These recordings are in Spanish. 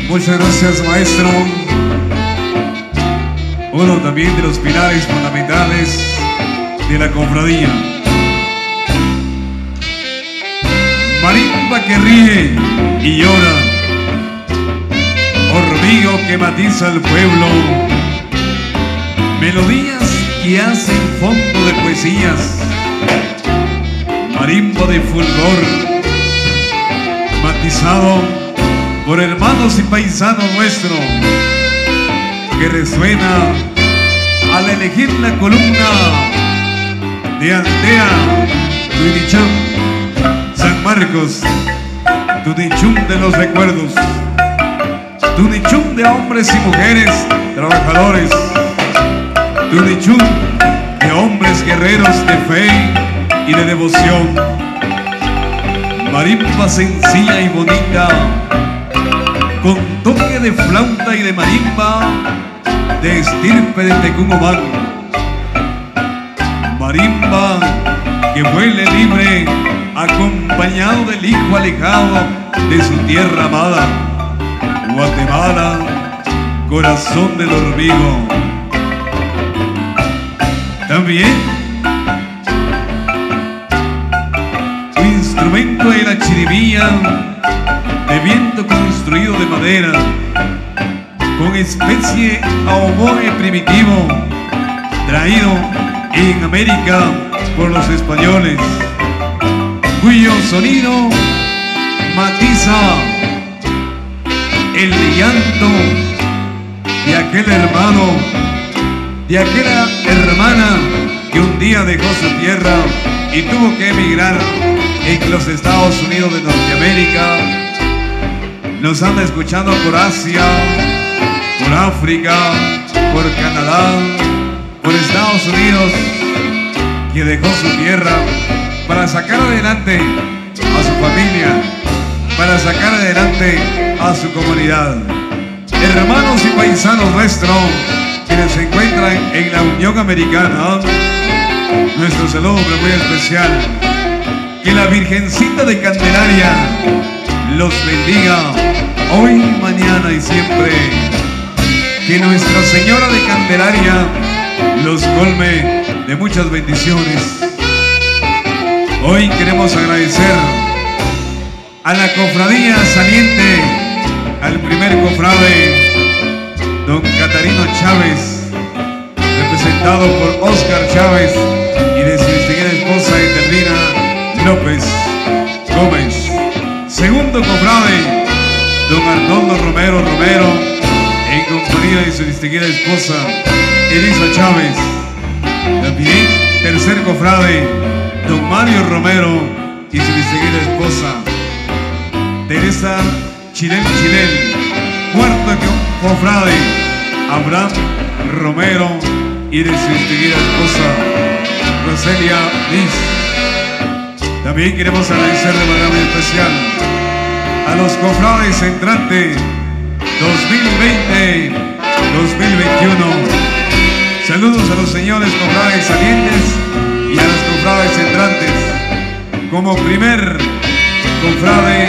Muchas gracias, maestro. Uno también de los pilares fundamentales de la cofradía. Marimba que ríe y llora, hormigo que matiza al pueblo, melodías que hacen fondo de poesías, marimba de fulgor, matizado por hermanos y paisanos nuestros, que resuena al elegir la columna de Aldea Tunichum, San Marcos, Tunichum de los recuerdos, Tunichum de hombres y mujeres trabajadores, Tunichum de hombres guerreros de fe y de devoción. Marimba sencilla y bonita, con toque de flauta y de marimba, de estirpe de Tecumumán. Marimba que vuele libre, acompañado del hijo alejado de su tierra amada, Guatemala, corazón del hormigo. También un instrumento de la chiribía, de viento construido de madera, con especie a oboe primitivo, traído en América por los españoles, cuyo sonido matiza el llanto de aquel hermano, de aquella hermana que un día dejó su tierra y tuvo que emigrar en los Estados Unidos de Norteamérica. Nos anda escuchando por Asia, por África, por Canadá, por Estados Unidos, que dejó su tierra para sacar adelante a su familia, para sacar adelante a su comunidad. Hermanos y paisanos nuestros, quienes se encuentran en la Unión Americana, nuestro saludo muy especial. Que la Virgencita de Candelaria los bendiga hoy, mañana y siempre. Que Nuestra Señora de Candelaria los colme de muchas bendiciones. Hoy queremos agradecer a la cofradía saliente, al primer cofrade, don Catarino Chávez, representado por Oscar Chávez y de su distinguida esposa Eterina López Gómez. Segundo cofrade, don Arnoldo Romero, en compañía de su distinguida esposa Elisa Chávez. También tercer cofrade, don Mario Romero y su distinguida esposa Teresa Chilel. Cuarto cofrade, Abraham Romero y de su distinguida esposa Roselia Liz. También queremos agradecer de manera muy especial a los cofrades entrantes 2020-2021. Saludos a los señores cofrades salientes y a los cofrades entrantes. Como primer cofrade,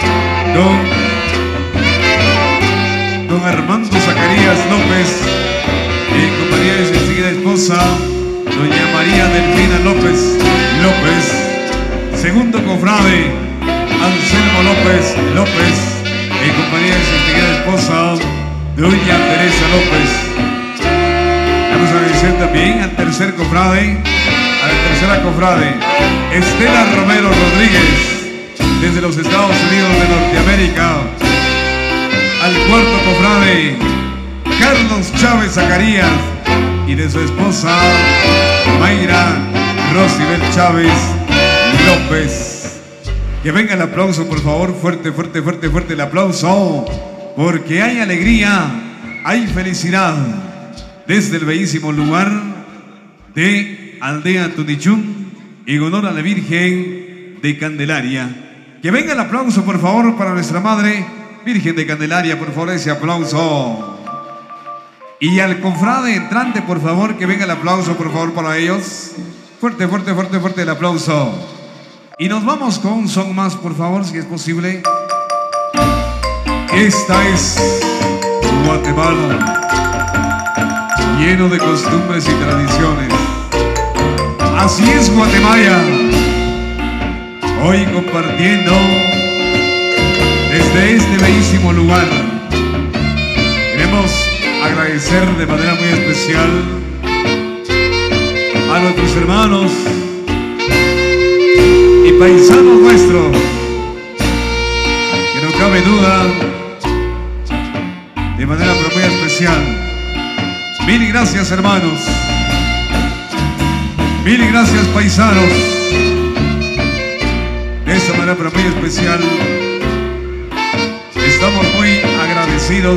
don Armando Zacarías López, en compañía de su distinguida esposa doña María Delfina López. Segundo cofrade, Anselmo López, en compañía de su distinguida esposa doña Teresa López. Vamos a agradecer también al tercer cofrade, a la tercera cofrade, Estela Romero Rodríguez, desde los Estados Unidos de Norteamérica. Al cuarto cofrade, Carlos Chávez Zacarías, y de su esposa Mayra Rosibel Chávez López. Que venga el aplauso, por favor, fuerte el aplauso, porque hay alegría, hay felicidad desde el bellísimo lugar de Aldea Tunichum en honor a la Virgen de Candelaria. Que venga el aplauso, por favor, para nuestra Madre Virgen de Candelaria, por favor, ese aplauso. Y al cofrade entrante, por favor, que venga el aplauso, por favor, para ellos. Fuerte el aplauso. Y nos vamos con un son más, por favor, si es posible. Esta es Guatemala, lleno de costumbres y tradiciones. Así es Guatemala, hoy compartiendo desde este bellísimo lugar. Queremos agradecer de manera muy especial a nuestros hermanos y paisanos nuestros, que no cabe duda, de manera pero muy especial. Mil gracias, hermanos. Mil gracias, paisanos. De esta manera pero muy especial, estamos muy agradecidos,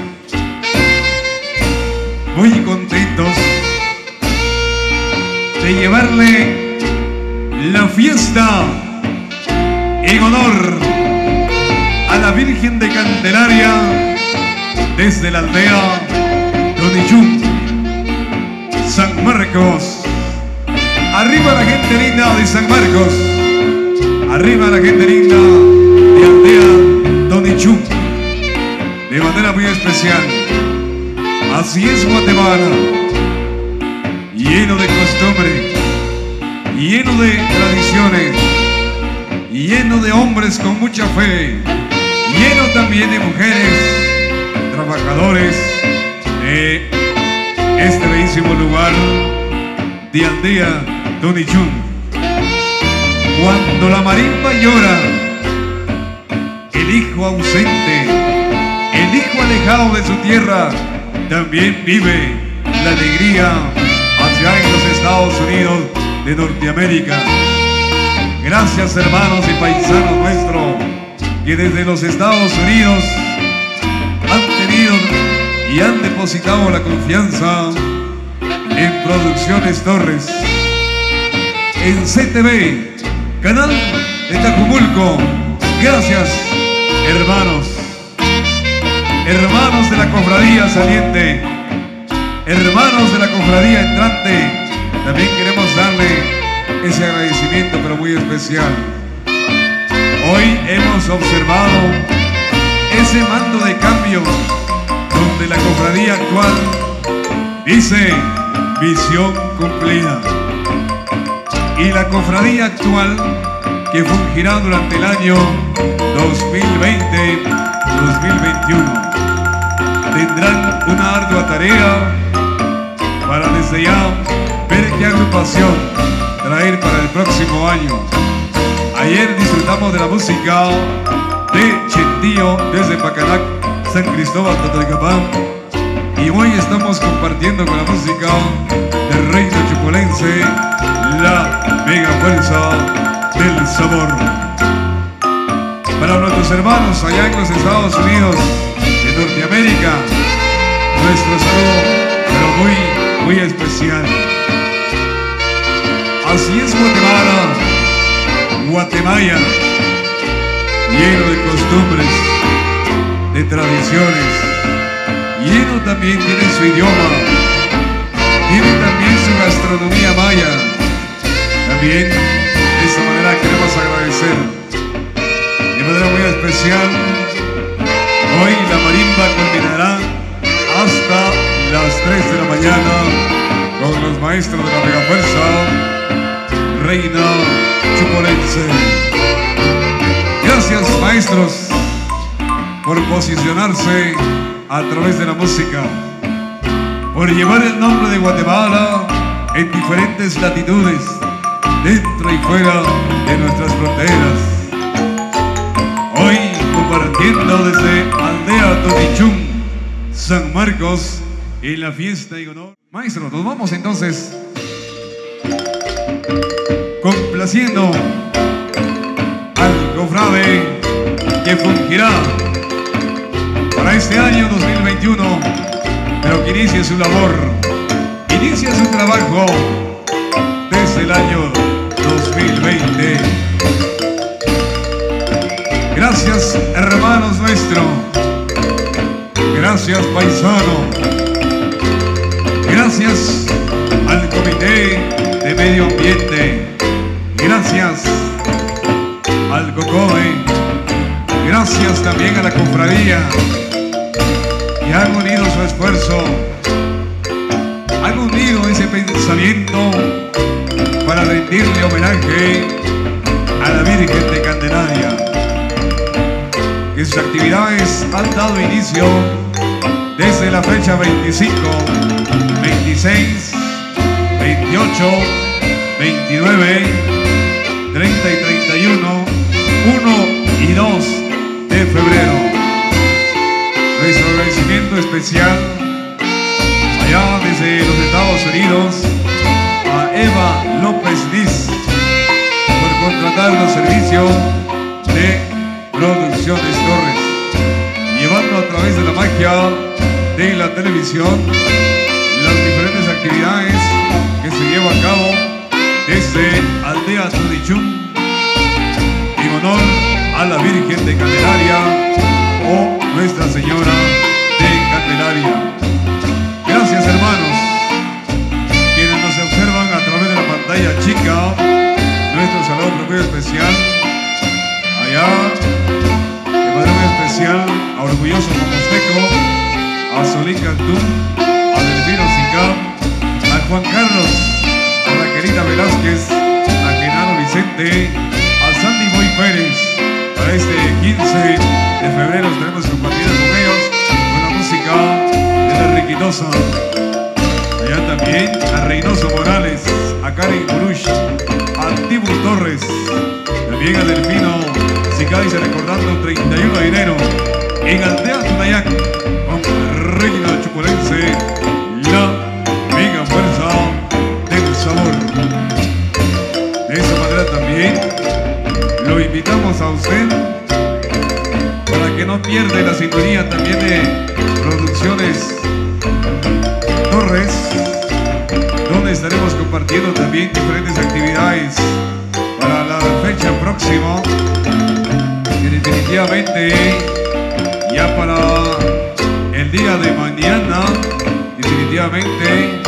muy contentos de llevarle la fiesta en honor a la Virgen de Candelaria desde la aldea Tonichún, San Marcos. Arriba la gente linda de San Marcos, arriba la gente linda de aldea Tonichún, de manera muy especial. Así es Guatemala, lleno de costumbre, lleno de tradiciones, lleno de hombres con mucha fe, lleno también de mujeres trabajadores de este bellísimo lugar de aldea Tonichún. Cuando la marimba llora, el hijo ausente, el hijo alejado de su tierra, también vive la alegría allá en los Estados Unidos de Norteamérica. Gracias, hermanos y paisanos nuestros, que desde los Estados Unidos han tenido y han depositado la confianza en Producciones Torres, en CTV, canal de Tajumulco. Gracias, hermanos, hermanos de la cofradía saliente, hermanos de la cofradía entrante. También queremos darle ese agradecimiento pero muy especial. Hoy hemos observado ese mando de cambio donde la cofradía actual dice misión cumplida, y la cofradía actual que fungirá durante el año 2020-2021 tendrán una ardua tarea para desde ya ver qué agrupación traer para el próximo año. Ayer disfrutamos de la música de Chentío desde Pacanac, San Cristóbal, Totonicapán, y hoy estamos compartiendo con la música del reino chupolense, la mega fuerza del sabor. Para nuestros hermanos allá en los Estados Unidos de Norteamérica, nuestro saludo pero muy especial. Así es Guatemala, Guatemala, lleno de costumbres, de tradiciones, lleno también tiene su idioma, tiene también su gastronomía maya. También de esta manera queremos agradecer de manera muy especial. Hoy la marimba culminará hasta las 3 de la mañana con los maestros de la mega fuerza Reina Chupolense. Gracias, maestros, por posicionarse a través de la música, por llevar el nombre de Guatemala en diferentes latitudes, dentro y fuera de nuestras fronteras. Hoy compartiendo desde aldea Tonichún, San Marcos, en la fiesta en honor. Maestros, nos vamos entonces complaciendo al cofrade que fungirá para este año 2021, pero que inicie su labor, inicia su trabajo desde el año 2020. Gracias, hermanos nuestros, gracias, paisano, gracias al Comité de Medio Ambiente, gracias al COCODE, gracias también a la cofradía familia que han unido su esfuerzo, han unido ese pensamiento para rendirle homenaje a la Virgen de Candelaria, que sus actividades han dado inicio desde la fecha 25, 26, 28, 29, 30 y 31, 1 y 2 de febrero. Nuestro agradecimiento especial allá desde los Estados Unidos a Eva López Liz por contratar los servicios de Producciones Torres, llevando a través de la magia de la televisión las diferentes actividades que se llevan a cabo desde Aldea Tunichún en honor a la Virgen de Candelaria o Nuestra Señora de Candelaria. Gracias, hermanos, quienes nos observan a través de la pantalla chica. Nuestro saludo muy especial allá, de manera muy especial a Orgulloso Momosteco, a Solín Cantú, a Delfino Sicam, a Juan Carlos, a Raquelita Velázquez, a Genaro Vicente, a Sandy Boy Pérez. Para este 15 de febrero estaremos compartiendo con ellos con la música de la Riquitosa. Allá también a Reynoso Morales, a Karen Burush, a Tibu Torres, también a Delfino Sicay, recordando 31 de enero en Aldea Tunayac con Reina Chuculense, la mega fuerza del sabor. De esa manera también lo invitamos a usted para que no pierda la sintonía también de Producciones Torres, donde estaremos compartiendo también diferentes actividades para la fecha próxima, que definitivamente ya para el día de mañana, definitivamente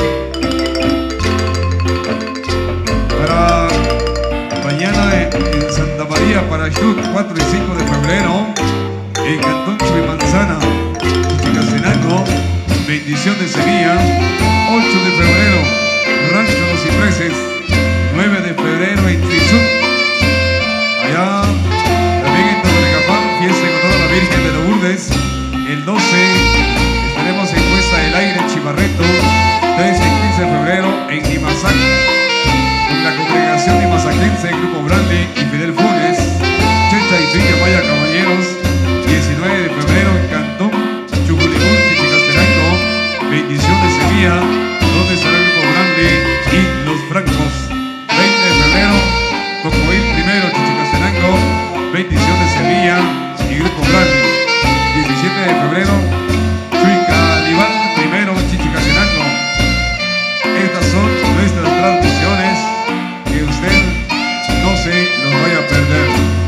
para mañana en Santa María Parachut, 4 y 5 de febrero en Cantón Chivimanzana, Chichicastenango, Bendición de Sevilla. 8 de febrero Rancho Los Cipreses, 9 de febrero en Tizú, allá también en Totonicapán, fiesta en honor a la Virgen de Lourdes. El 12 estaremos en Cuesta del Aire, Chivarreto. 13 y 15 de febrero en Nimazac, con la congregación nimazaquense, Grupo Grande y Fidel Funes, Checha y Villa Maya Caballeros. 19 de febrero en Cantón Chuculimún, Chichicastenango, Bendición de Sevilla, donde estará el Grupo Grande y Los Francos. 20 de febrero, Cocoil primero, Chichicastenango, Bendición de Sevilla y Grupo Grande. 17 de febrero, Chuicalibán primero, Chichicastenango. Estas son nuestras transmisiones que usted no se los vaya a perder.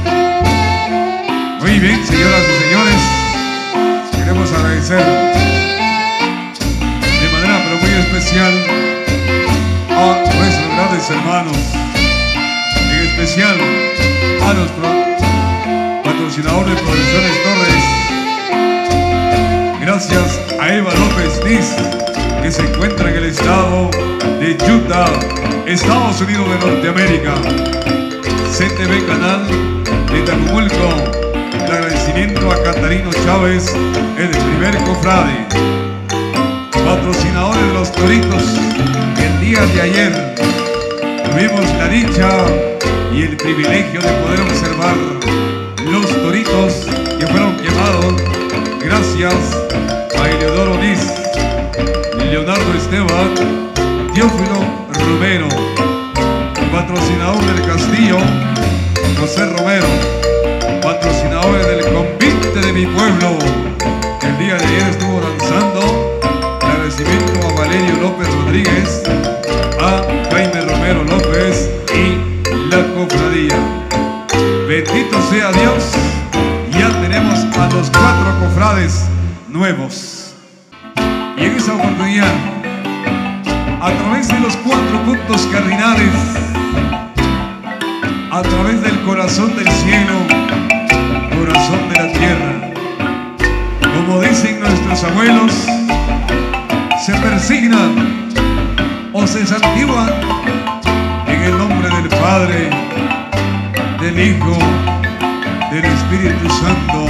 Muy bien, señoras y señores, queremos agradecer de manera pero muy especial a nuestros grandes hermanos, en especial a los patrocinadores de Producciones Torres. Gracias a Eva López Liz, que se encuentra en el estado de Utah, Estados Unidos de Norteamérica. CTV Canal de Tacumulco. El agradecimiento a Catarino Chávez, el primer cofrade. Patrocinadores de los toritos, que el día de ayer tuvimos la dicha y el privilegio de poder observar los toritos que fueron quemados gracias a Eleodoro Liz, Leonardo Esteban, Teófilo Romero. Patrocinador del Castillo, José Romero. Patrocinadores del Convite de mi pueblo, que el día de ayer estuvo danzando. El agradecimiento a Valerio López Rodríguez, a Jaime Romero López y la cofradía. Bendito sea Dios, ya tenemos a los 4 cofrades nuevos. Y en esa oportunidad, a través de los 4 puntos cardinales, a través del corazón del cielo, corazón de la tierra, como dicen nuestros abuelos, se persignan o se santiguan en el nombre del Padre, del Hijo, del Espíritu Santo.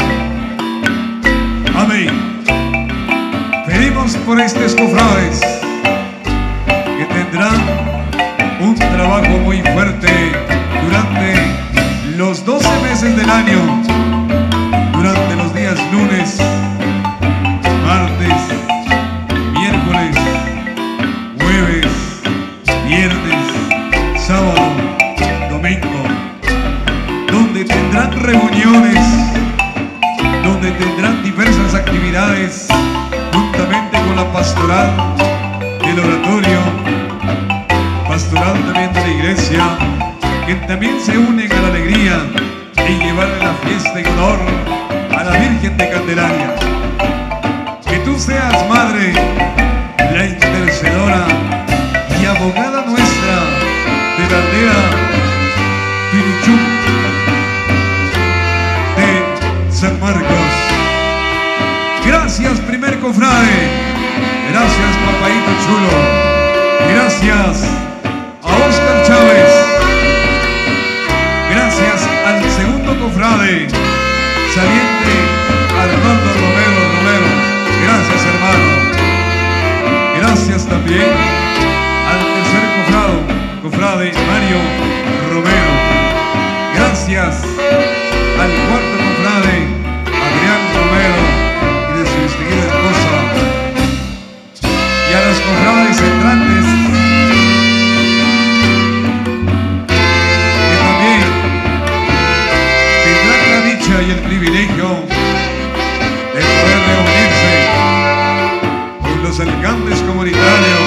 Amén. Pedimos por estos cofrades que tendrán un trabajo muy fuerte durante los 12 meses del año, durante los días lunes, martes, miércoles, jueves, viernes, sábado, domingo, donde tendrán reuniones, donde tendrán diversas actividades juntamente con la pastoral del oratorio, pastoral también de la iglesia, que también se unen a la alegría en llevarle la fiesta en honor a la Virgen de Candelaria. Que tú seas, Madre, la intercedora y abogada nuestra de la aldea Pirichú de San Marcos. Gracias, primer cofrade. Gracias, papaito chulo. Gracias a Oscar Chávez. Gracias al segundo cofrade, saliente Armando Romero. Gracias, hermano. Gracias también al tercer cofrade Mario Romero. Gracias al cuarto cofrade Adrián Romero y de su distinguida esposa, y a los cofrades entrantes que también tendrán la dicha y el privilegio de poder reunirse con los alcaldes comunitarios,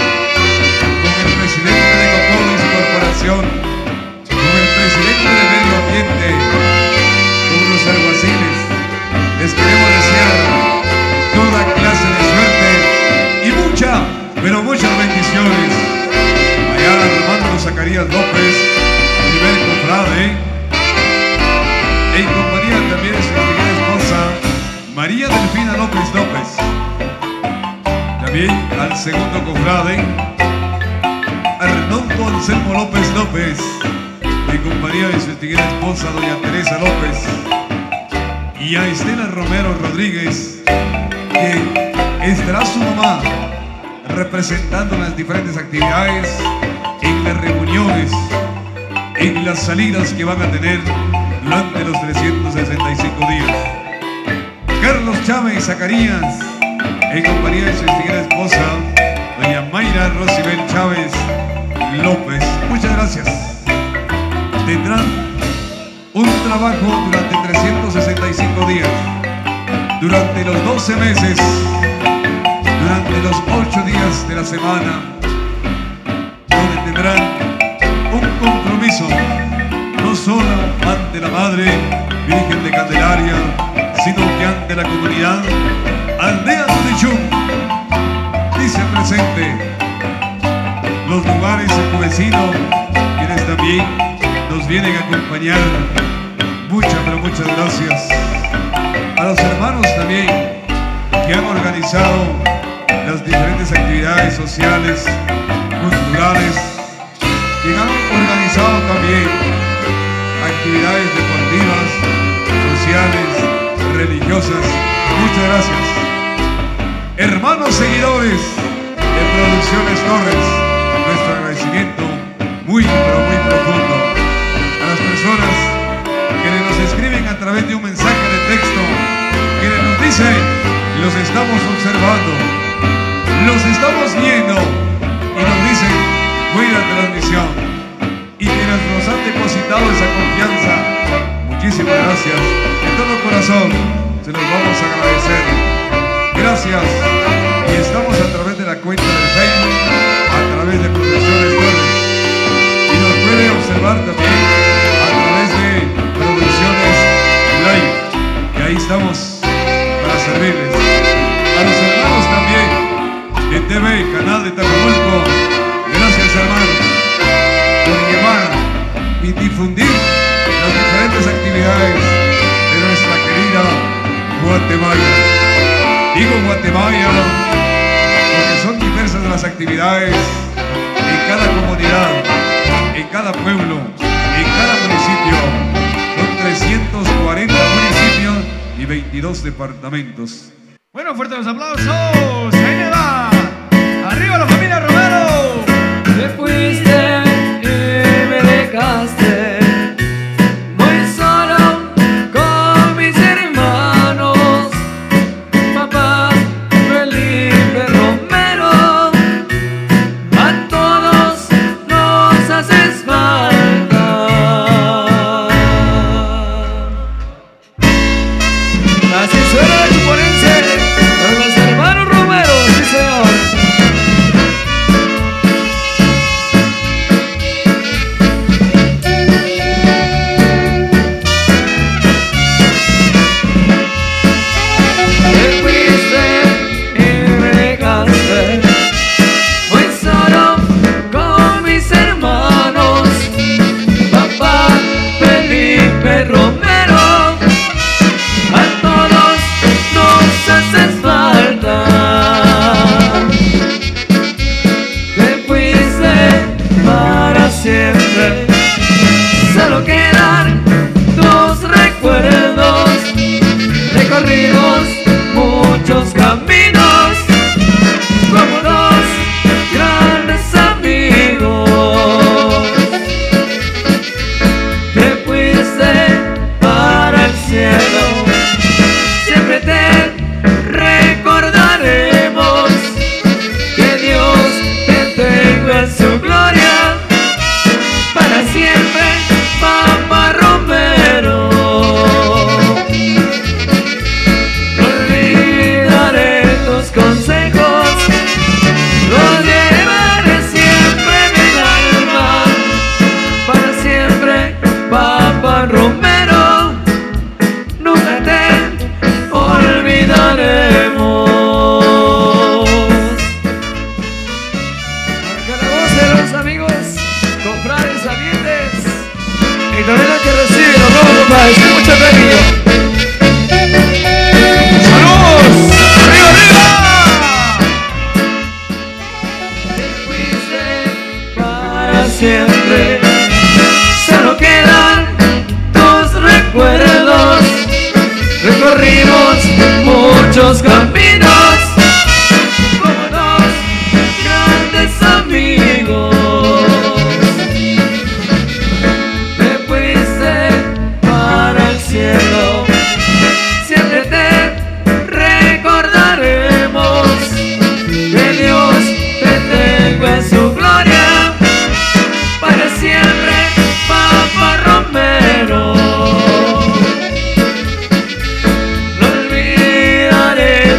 con el presidente de Cocolis Corporación, con el presidente de Medio Ambiente, con los alguaciles. Les queremos desear toda clase de suerte y pero muchas bendiciones. Allá Armando Zacarías López, primer cofrade, en compañía también de su querida esposa María Delfina López. También al segundo cofrade Arnoldo Anselmo López, en compañía de su querida esposa doña Teresa López, y a Estela Romero Rodríguez, que estará su mamá representando las diferentes actividades, en las reuniones, en las salidas que van a tener durante los 365 días. Carlos Chávez Zacarías, en compañía de su distinguida esposa doña Mayra Rosibel Chávez López. Muchas gracias. Tendrán un trabajo durante 365 días, durante los 12 meses, durante los 8 días de la semana, donde tendrán un compromiso no solo ante la Madre Virgen de Candelaria, sino que ante la comunidad Aldea Pirichú. Dice presente los lugares vecinos, quienes también nos vienen a acompañar. Pero muchas gracias a los hermanos también que han organizado las diferentes actividades sociales, culturales, que han organizado también actividades deportivas, sociales, religiosas. Muchas gracias. Hermanos seguidores de Producciones Torres, nuestro agradecimiento muy profundo a las personas que nos escriben a través de un mensaje de texto, que nos dice: los estamos observando, los estamos viendo, y nos dicen: buena transmisión, y quienes nos han depositado esa confianza, muchísimas gracias, de todo corazón se los vamos a agradecer. Gracias. Y estamos a través de la cuenta del Facebook López, en cada comunidad, en cada pueblo, en cada municipio. Son 340 municipios y 22 departamentos. Bueno, fuertes los aplausos. Ahí le va. Arriba la familia Romero. Te fuiste y me dejaste muy solo con mis hermanos. Papá Felipe Romero, a todos nos haces falta. Así suena la chuponense para los hermanos Romero, sí señor. Solo quedan dos recuerdos, recorrimos muchos caminos, como dos grandes amigos. Te fuiste para el cielo, siempre te recordaremos, que Dios te tenga en su gloria. Para siempre, Papá Romero. No olvidaré tus consejos, los llevaré siempre en el alma. Para siempre, Papá Romero, nunca te olvidaremos. Marca la voz de los amigos, confrades, salientes, y también la que recibe los robos, papá. Es mucho cariño. ¡Saludos! ¡Arriba, arriba! Te fuiste para siempre, solo quedan dos recuerdos, recorrimos muchos caminos, como dos grandes amigos. Siempre te recordaremos, que Dios te tenga en su gloria. Para siempre, Papá Romero. No olvidaré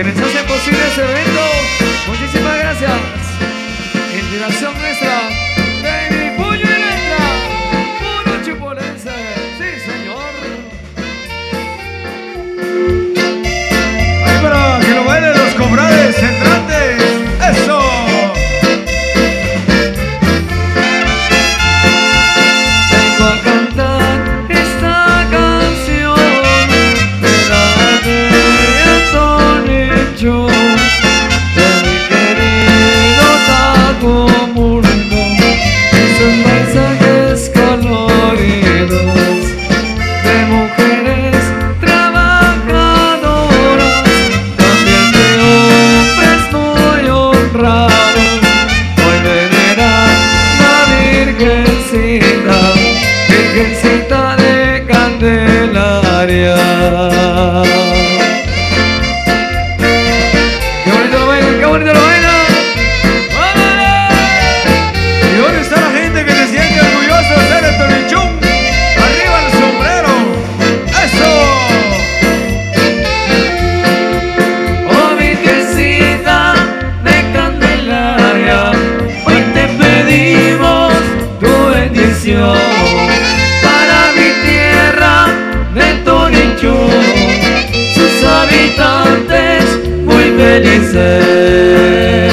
quienes hacen posible este evento. Muchísimas gracias. Inspiración nuestra, Baby Puño y Letra, puro chupolense. Sí, señor. Ahí para que lo bailen los cofrades entrantes. ¡Eso! Vengo a cantar esta canción de la de Antonicho, de mi querido Taco Mundo. Esos mensajes coloridos de mujeres trabajadoras, también de hombres muy honrados. Hoy venerarán la Virgencita, Virgencita de Candelaria. ¡Qué bonito lo bailan! ¡Qué bonito lo bailan! ¿Y dónde está la gente que se siente orgullosa de ser el Tonichón? ¡Arriba el sombrero! ¡Eso! Oh Virgencita de Candelaria, hoy te pedimos tu bendición para mi tierra de Tonichú, sus habitantes muy felices.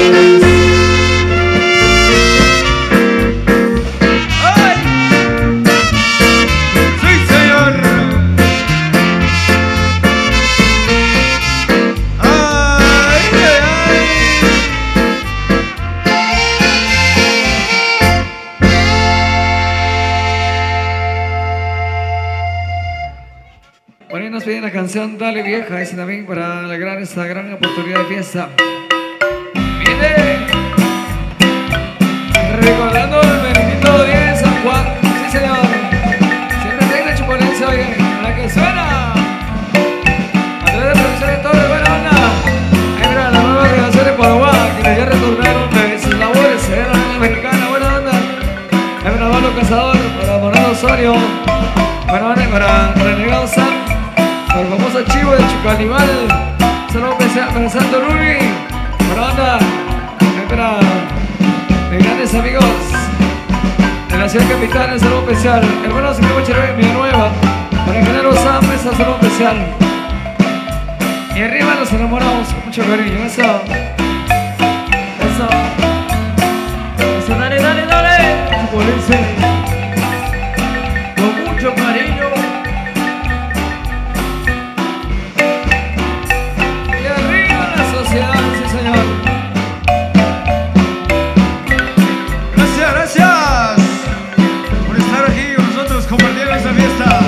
¡Ay! ¡Sí, señor! ¡Ay, ay, ay! Por ahí nos piden la canción Dale Vieja, ese también para alegrar esta gran oportunidad de fiesta. ¡Viene! Recordando el bendito día de San Juan. Sí, señor. Siempre tenga chupolense, oye, la que suena. A través de producciones todo de buena onda. Ahí mira la nueva relación de Paraguay, quienes ya retornaron de sus labores. Era la mexicana, buena onda. Ahí mira Pablo Cazador, para Morado Osorio. Buena onda para Renegado Sam. Para el famoso chivo de Chucalimal. Saludos para Santo Rubi. Buena onda. Ahí para mis grandes amigos de la ciudad capital, un saludo especial. Hermanos y primos Chervé, Villanueva. Para Genaro Sam, un saludo especial. Y arriba los enamorados con mucho cariño. Eso. Eso. Eso, dale, dale, dale. Chupolense. Con mucho cariño. Y arriba la sociedad, sí señor. Gracias, gracias por estar aquí con nosotros compartiendo esta fiesta.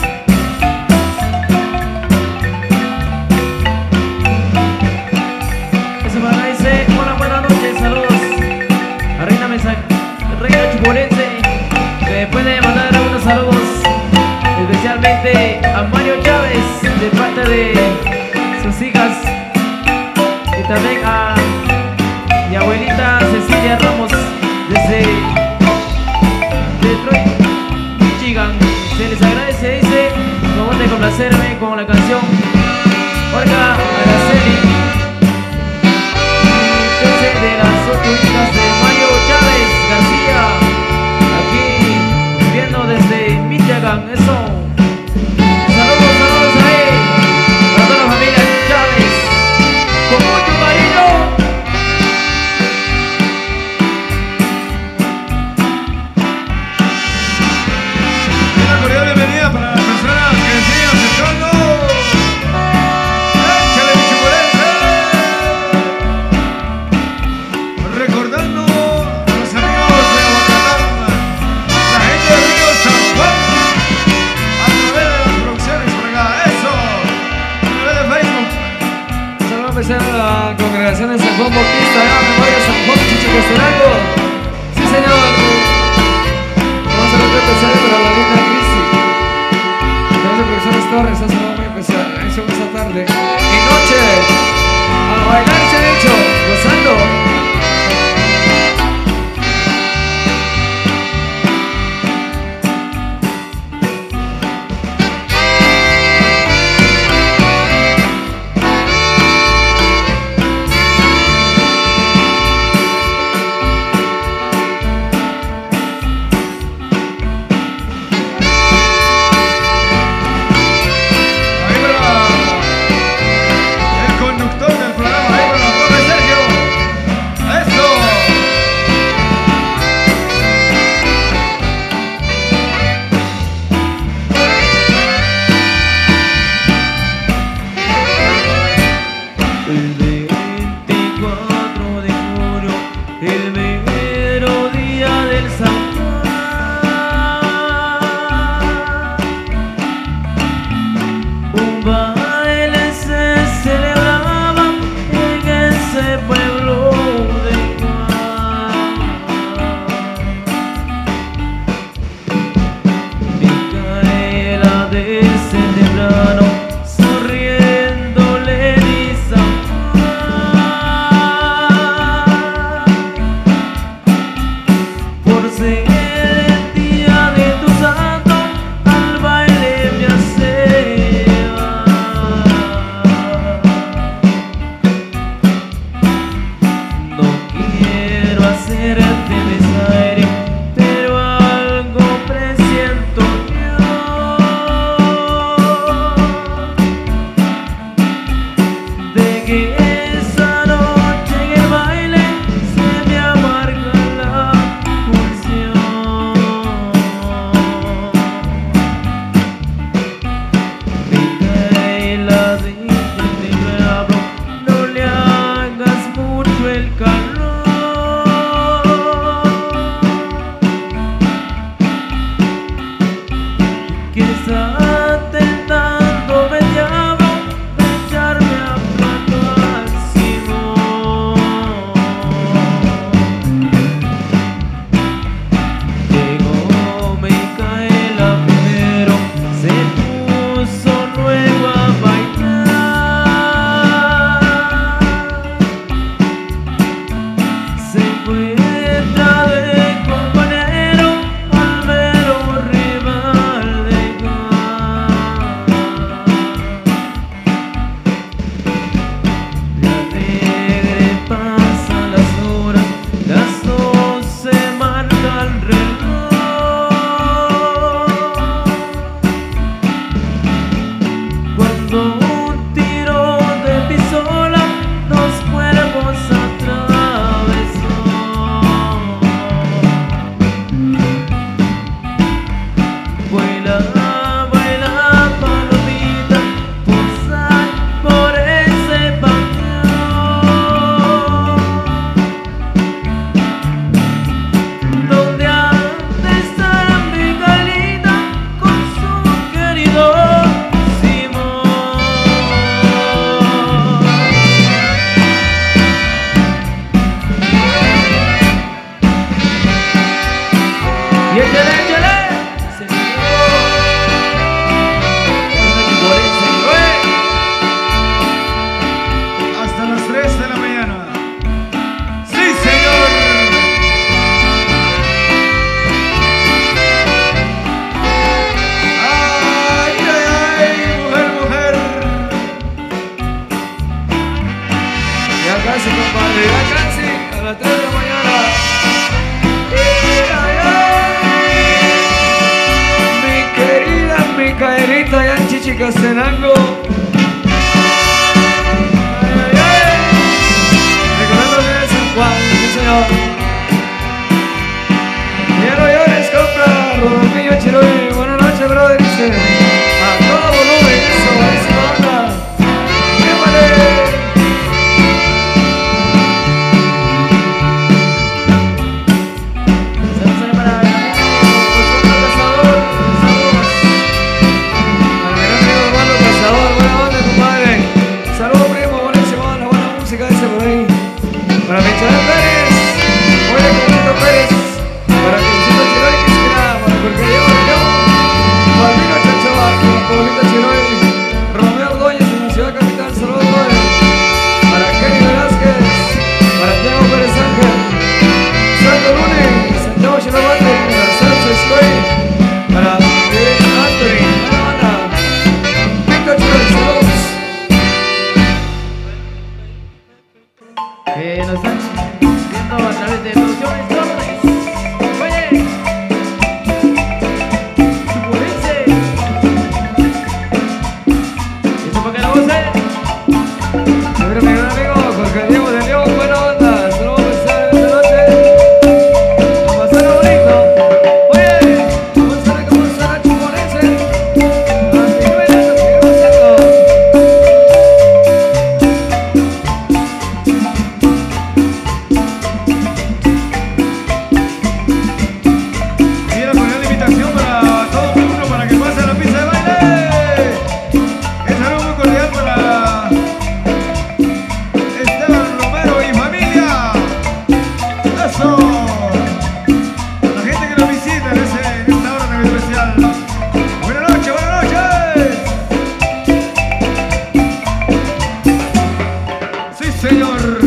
Esa semana dice, hola, buenas noches, saludos a Reina Mesa, Reina Chupolense, que después de mandar algunos saludos, especialmente a Mario Chávez, de parte de sus hijas, y también a mi abuelita Cecilia Ramos, desde Detroit, Michigan. Se les agradece, dice, por favor de complacerme con la canción Olga Araceli, de las 8 hijas de Mario Chávez García, aquí viendo desde Michigan. Eso. Saludos, saludos ahí a toda la familia Chávez, con mucho cariño. Una cordial bienvenida para las personas que siguen acercando. ¡Échale, mi chupolense! Recordando a los amigos de Aguacatán, la gente de Río San Juan, a través de las producciones por acá. ¡Eso! A través de Facebook. Un saludo especial a la congregación de San Juan Bautista, a la memoria de San Juan Chichicastenango. Sí señor. Un saludo especial para la linda Cristi. Gracias profesores Torres, un saludo muy especial. Eso esta tarde y noche. A bailar se ha hecho, gozando. El 24 de junio, el mero día del San Juan, un baile se celebraba en ese pueblo de Juan. Micaela desde temprano sonriendo le dice por ser el día de tu santo, al baile me hace llevar. No quiero hacerte desaire, pero algo presiento yo, de que esa noche en el baile se me amarga la pulsión. Micaela, déjate me hablo, no le hagas mucho el calor, que está tentando me diablo de echarme a plato al Simón. Llegó Micaela primero, se puso luego a bailar, se encuentra de compañero al mero rival de Juan. De alegre pasan las horas, las 12 marca el reloj, cuando un tiro de pistola dos cuerpos atravesó. Vuela, vuela palomita, posa por ese panteón, donde anda esta Micaelita con su querido Simón. Y échale, échale, se murió. Una chicorense, Hasta las 3 de la mañana. ¡Sí, señor! ¡Ay, ay, ay! ¡Mujer, mujer! Ya casi, compadre, ya casi, a las 3 de la mañana. Ay, ay, mi querida Micaelita ya en Chichicastenango. Ay, ay, ay, recordando el día de San Juan, sí señor. Ya no llores, compra, Rodolfillo Chiroy. Buenas noches, brother, dice. A todo volumen, eso, buenísima onda. ¡Llévale! Saludos ahí para el amigo Osvaldo Cazador. Saludos. Para mi gran amigo Osvaldo Cazador, buena onda, compadre. Saludos, primo, buenísimo, la buena música ese por ahí. Para Michael Pérez, oye, Carlito Pérez. Para Cristo Chiroy, que es nada, para porque yo, Palmino Chachabar, para Paulita Chiroy, Romeo Ordóñez en la ciudad capital, saludos, brother. Para Kenny Velázquez, para Tiago Pérez Ángel, Santo Lunes, Santiago Chilabate, para Celso Square, para David Anthony, buena banda. Víctor Chiroy, saludos. Que nos están viendo a través de Producciones Torres. Oye, chicorense, esto para que lo goce. Pero mi gran amigo Jorge Diego de León, buena onda. Saludos a empezar esta noche. A pasarlo bonito. Oye, ¿cómo estará Chicorense? Así me la estoy haciendo. señor.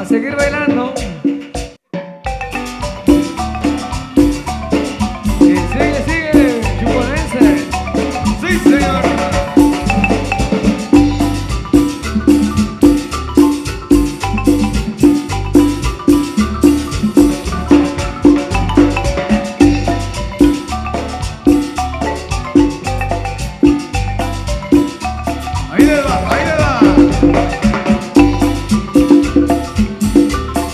seguir bailando. Y sigue, chuponense. Sí, señor. Ahí le va, ahí le va.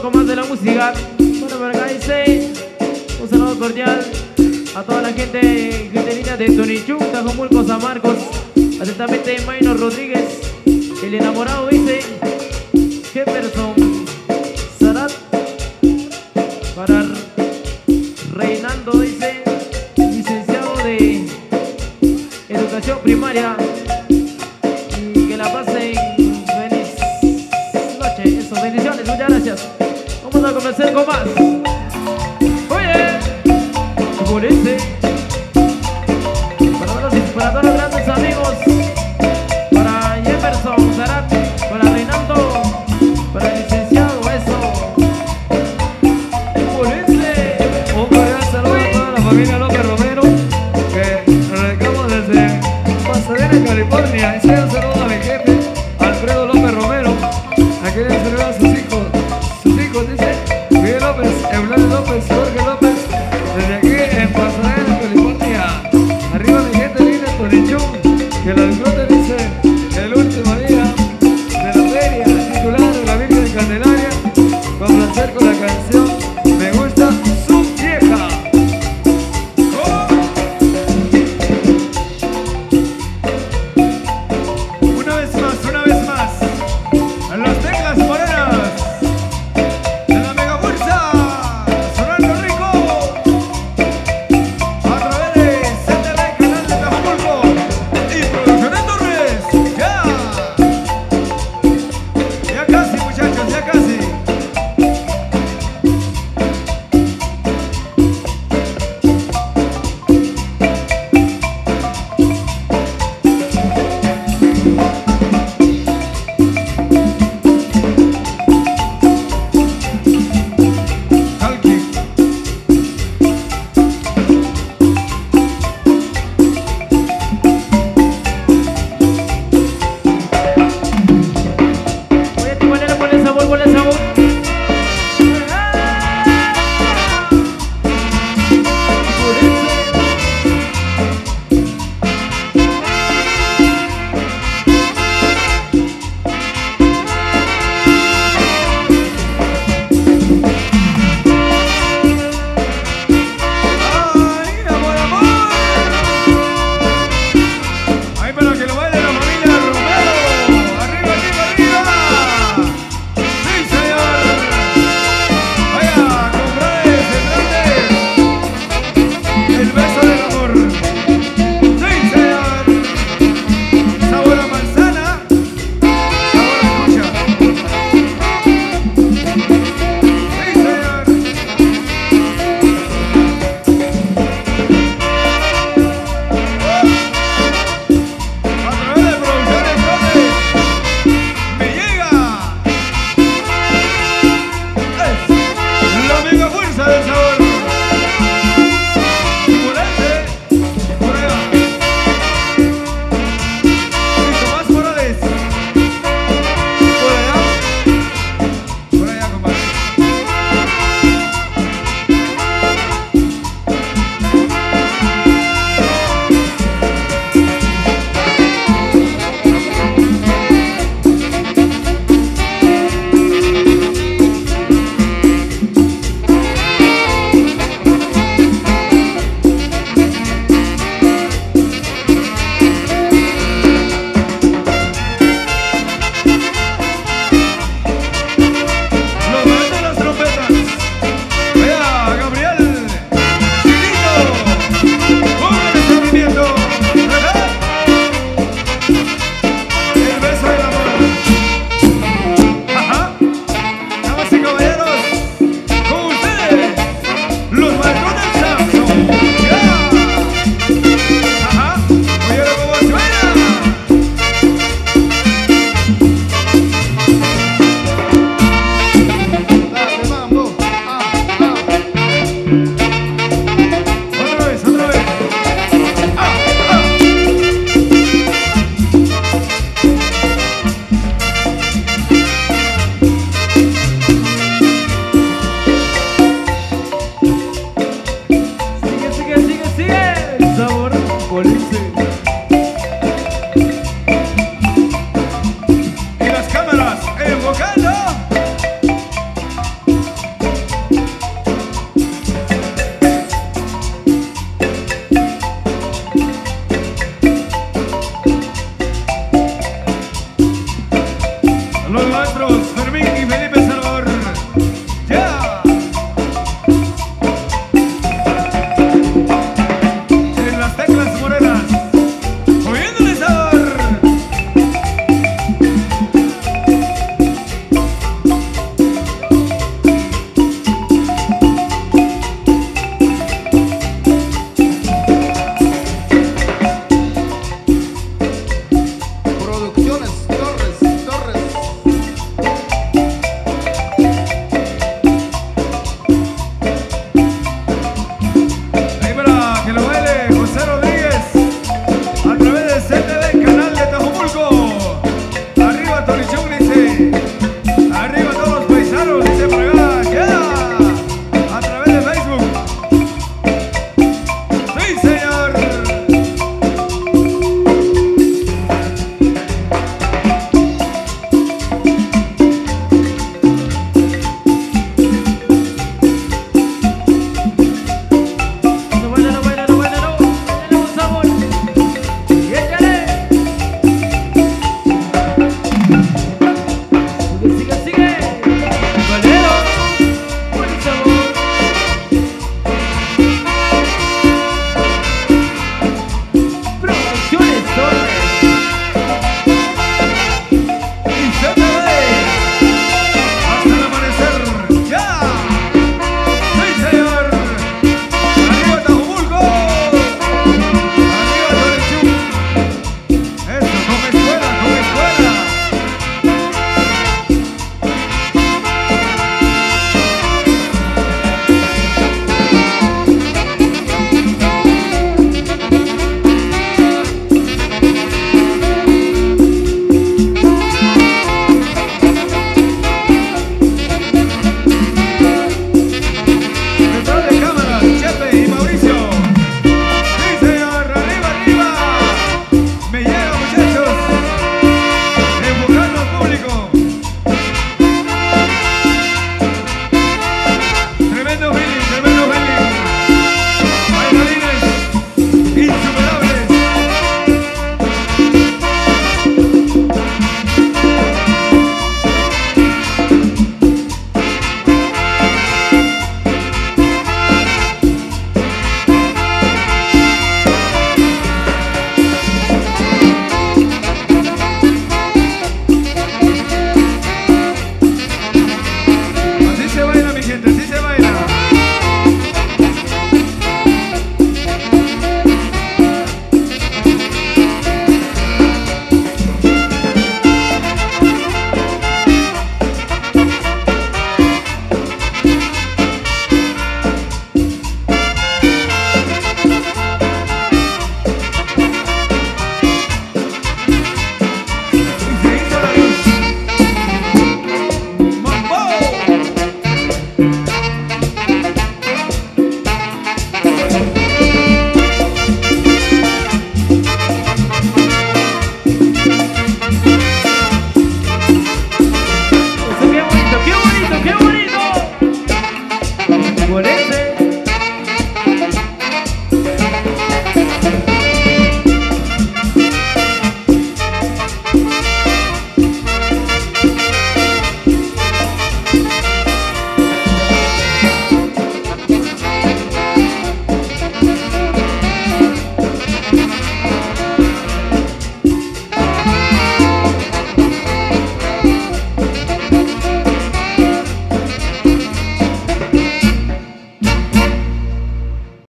con más de la música. Bueno, por acá dice un saludo cordial a toda la gente criterina de Tonichuk, Tajomulco, San Marcos. Atentamente, Maynor Rodríguez, el enamorado, dice Jefferson Sarat. Para Reinaldo, dice licenciado de educación primaria. Y que la pasen feliz noche. Eso, bendiciones, muchas gracias. Vamos a comenzar con más. Oye, por este